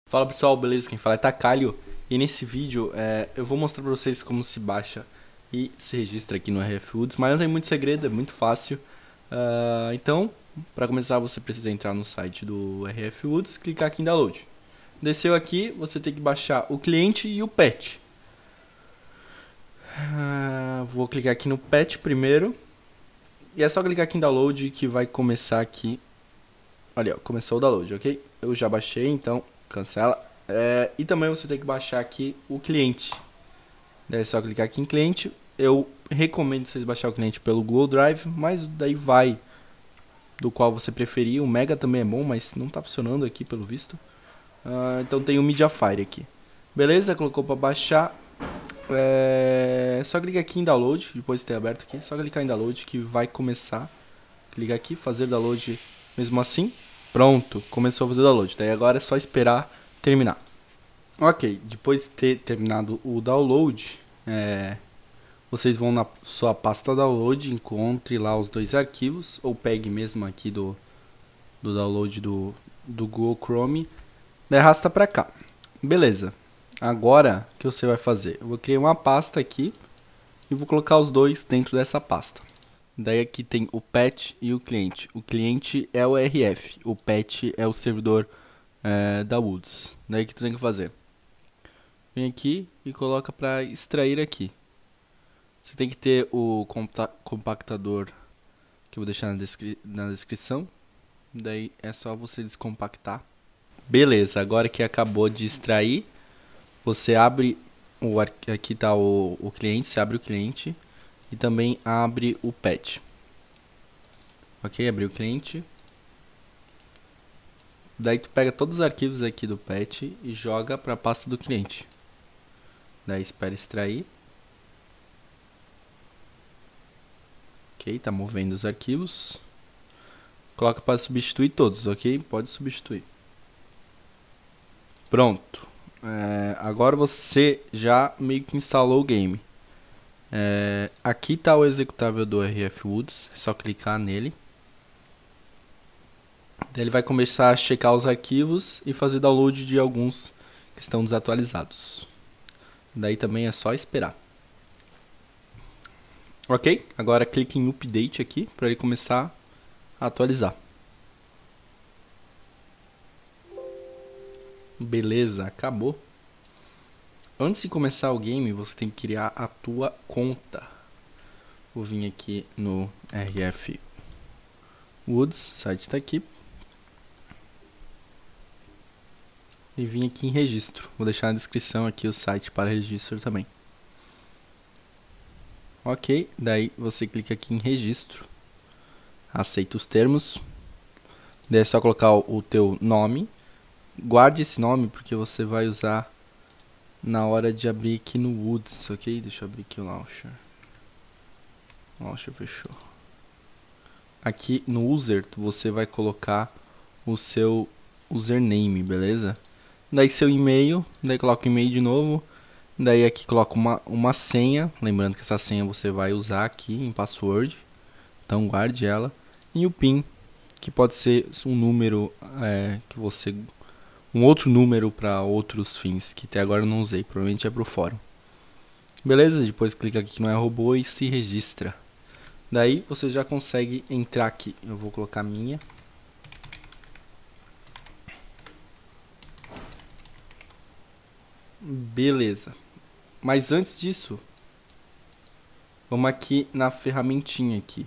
Fala pessoal, beleza? Quem fala é Takalho. E nesse vídeo eu vou mostrar pra vocês como se baixa e se registra aqui no RF Woods. Mas não tem muito segredo, é muito fácil. Então, para começar você precisa entrar no site do RF Woods, clicar aqui em download. Desceu aqui, você tem que baixar o cliente e o patch. Vou clicar aqui no patch primeiro. E é só clicar aqui em download que vai começar aqui. Olha, ó, começou o download, ok? Eu já baixei, então cancela. E também você tem que baixar aqui o cliente. Daí é só clicar aqui em cliente. Eu recomendo vocês baixar o cliente pelo Google Drive, mas daí vai do qual você preferir. O Mega também é bom, mas não está funcionando aqui pelo visto. Então tem o Mediafire aqui. Beleza, colocou para baixar. Só clicar aqui em download, depois de ter aberto aqui. Só clicar em download que vai começar. Clica aqui, fazer download mesmo assim. Pronto, começou a fazer o download. Daí agora é só esperar terminar. Ok, depois de ter terminado o download, vocês vão na sua pasta download, encontre lá os dois arquivos, ou pegue mesmo aqui do download do Google Chrome, daí arrasta pra cá. Beleza, agora o que você vai fazer? Eu vou criar uma pasta aqui e vou colocar os dois dentro dessa pasta. Daí aqui tem o patch e o cliente. O cliente é o RF, o patch é o servidor da Woods. Daí o que tu tem que fazer? Vem aqui e coloca para extrair aqui. Você tem que ter o compactador que eu vou deixar na descrição. Daí é só você descompactar. Beleza, agora que acabou de extrair, você abre aqui está o cliente, você abre o cliente e também abre o patch. Ok, abriu o cliente. Daí tu pega todos os arquivos aqui do patch e joga para a pasta do cliente. Daí espera extrair. Ok, tá movendo os arquivos. Coloca para substituir todos, ok? Pode substituir. Pronto. Agora você já meio que instalou o game. Aqui está o executável do RF Woods, é só clicar nele. Daí ele vai começar a checar os arquivos e fazer download de alguns que estão desatualizados. Daí também é só esperar. Ok, agora clique em Update aqui para ele começar a atualizar. Beleza, acabou. Antes de começar o game, você tem que criar a tua conta. Vou vir aqui no RF Woods, o site está aqui. E vim aqui em registro. Vou deixar na descrição aqui o site para registro também. Ok, daí você clica aqui em registro. Aceita os termos. Daí é só colocar o teu nome. Guarde esse nome porque você vai usar na hora de abrir aqui no Woods, ok? Deixa eu abrir aqui o Launcher. O Launcher fechou. Aqui no User, você vai colocar o seu username, beleza? Daí seu e-mail, daí coloca o e-mail de novo. Daí aqui coloca uma senha, lembrando que essa senha você vai usar aqui em password. Então guarde ela. E o PIN, que pode ser um número que você... um outro número para outros fins, que até agora eu não usei, provavelmente é para o fórum. Beleza? Depois clica aqui no robô e se registra. Daí você já consegue entrar aqui. Eu vou colocar a minha. Beleza. Mas antes disso, vamos aqui na ferramentinha aqui.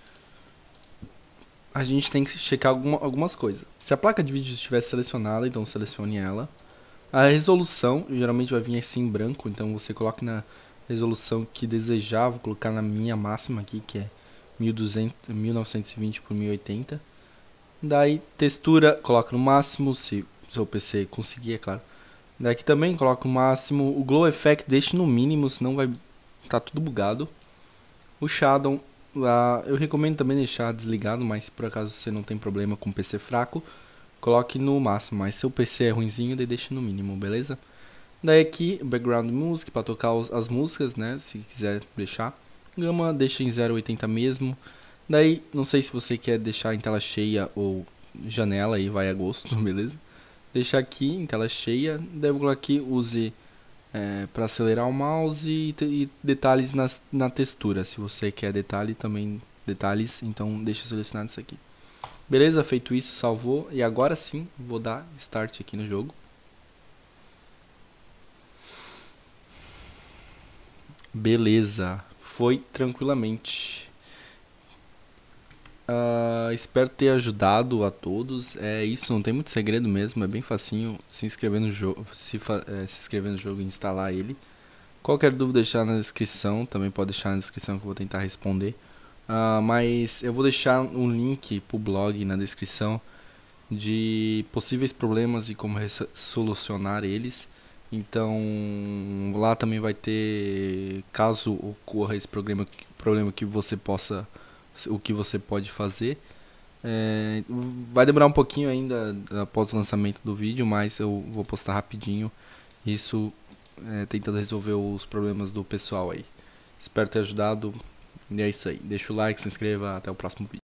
A gente tem que checar algumas coisas. Se a placa de vídeo estiver selecionada, então selecione ela. A resolução geralmente vai vir assim em branco, então você coloca na resolução que desejar. Vou colocar na minha máxima aqui, que é 1920 por 1080. Daí textura, coloca no máximo, se o seu PC conseguir, é claro. Daqui também coloca o máximo. O Glow Effect deixe no mínimo, senão vai estar tudo bugado. O Shadow, eu recomendo também deixar desligado, mas se por acaso você não tem problema com PC fraco, coloque no máximo. Mas se o PC é ruinzinho, daí deixe no mínimo, beleza? Daí aqui, Background Music, para tocar as músicas, né? Se quiser deixar. Gama, deixa em 0,80 mesmo. Daí, não sei se você quer deixar em tela cheia ou janela, aí vai a gosto, beleza? deixar aqui em tela cheia. Daí eu vou colocar aqui, use para acelerar o mouse e detalhes na textura. Se você quer detalhe também, detalhes, então deixa selecionado isso aqui. Beleza, feito isso, salvou. E agora sim, vou dar start aqui no jogo. Beleza, foi tranquilamente. Espero ter ajudado a todos. É isso, não tem muito segredo mesmo, é bem facinho se inscrever no jogo, se inscrever no jogo e instalar ele. Qualquer dúvida deixar na descrição, também pode deixar na descrição que eu vou tentar responder. Mas eu vou deixar um link pro blog na descrição de possíveis problemas e como solucionar eles. Então lá também vai ter, caso ocorra esse problema que você possa, o que você pode fazer. Vai demorar um pouquinho ainda após o lançamento do vídeo, mas eu vou postar rapidinho isso, tentando resolver os problemas do pessoal aí. Espero ter ajudado. E é isso aí. Deixa o like, se inscreva. Até o próximo vídeo.